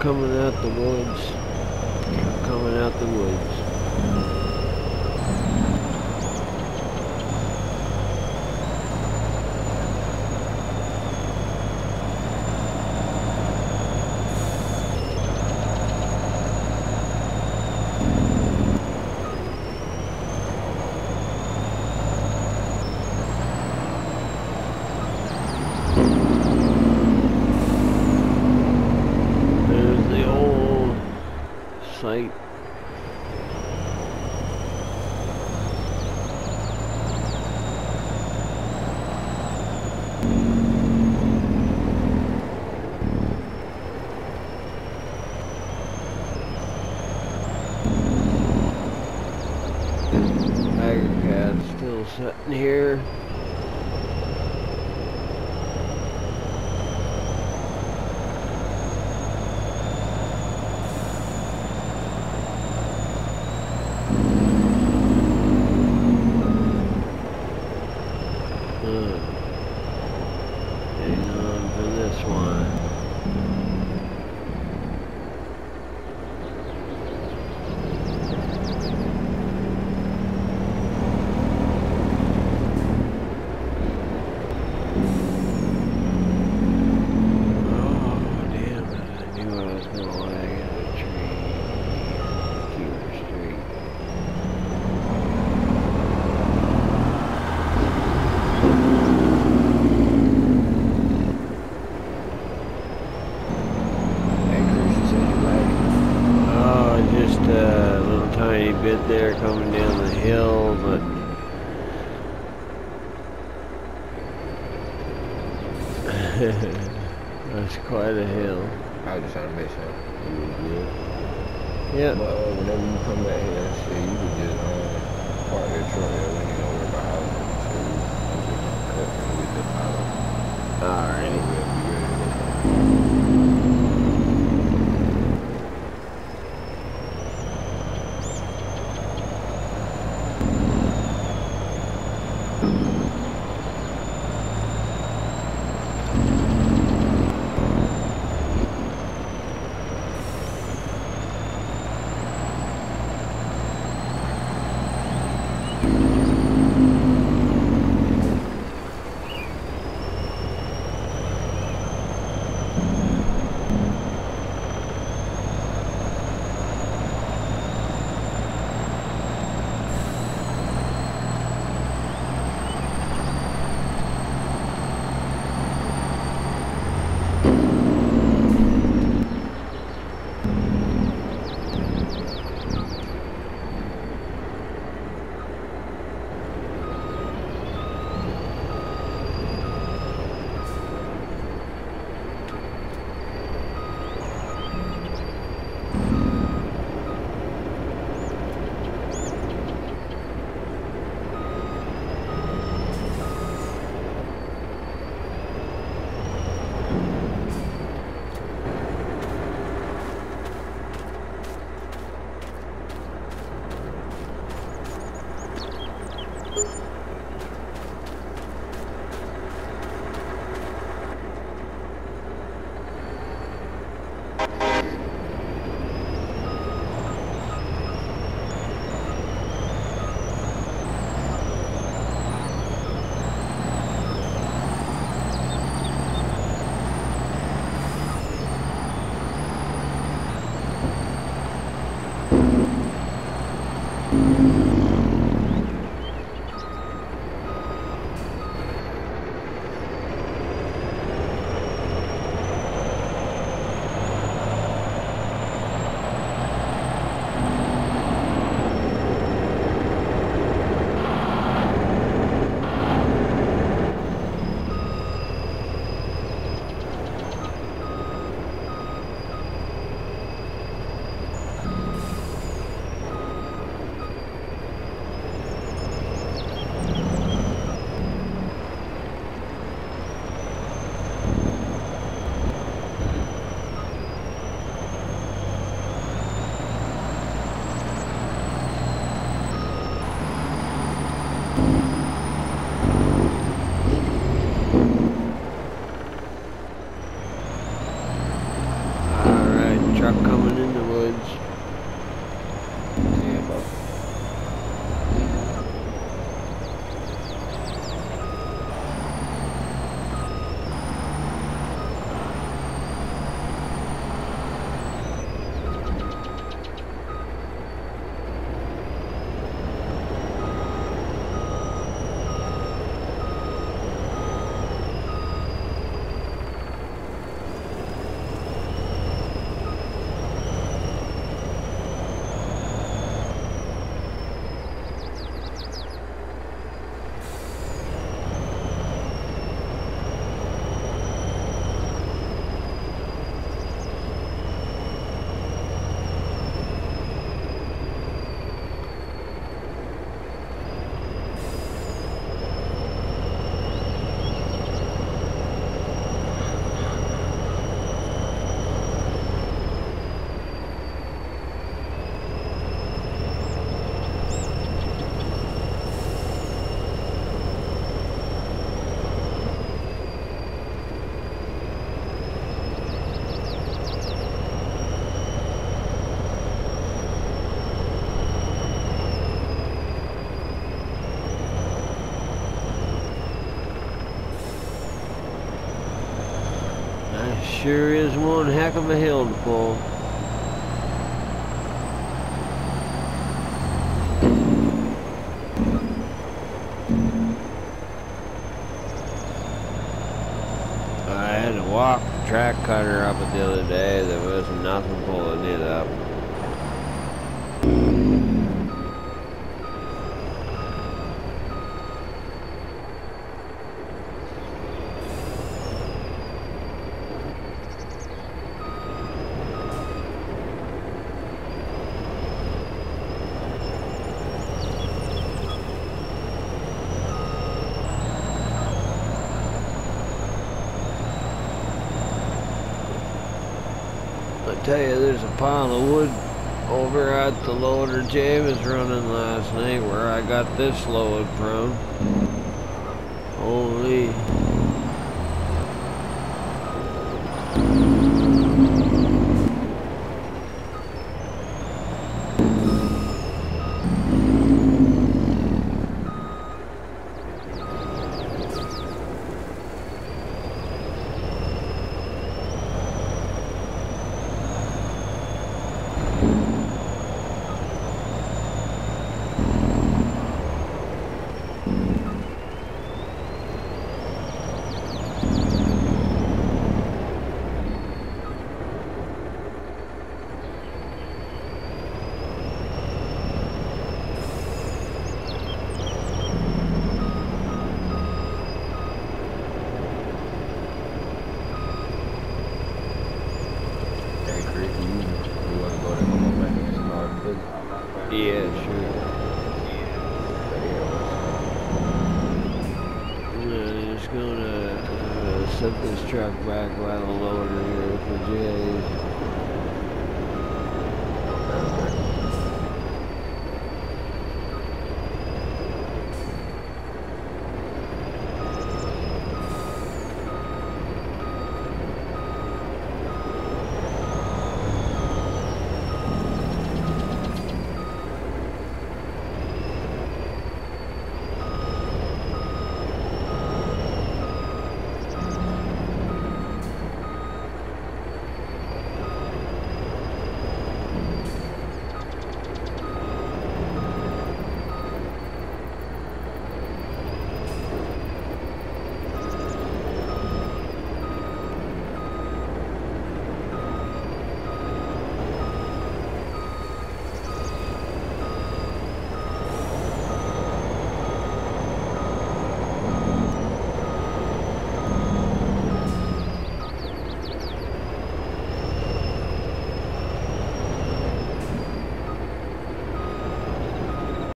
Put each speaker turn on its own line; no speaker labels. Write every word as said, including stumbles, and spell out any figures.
coming out the woods. Coming out the woods. Site. Tiger cat's still sitting here. Bit there coming down the hill, but that's quite a hill.
I was just trying to make sure you was good.
Yeah.
But uh, whenever you come back here, shit, you can just um, park your truck there when you know where my house is. So I'm just gonna cut and we just follow.
Alrighty.
We'll be ready to go.
sure is one heck of a hill to pull. I had to walk the track cutter up it the other day. There was nothing pulling it up. I tell you, there's a pile of wood over at the loader Jay was running last night where I got this load from. Holy. Yeah, sure. I'm just gonna uh, set this truck back by the loader here for Jay.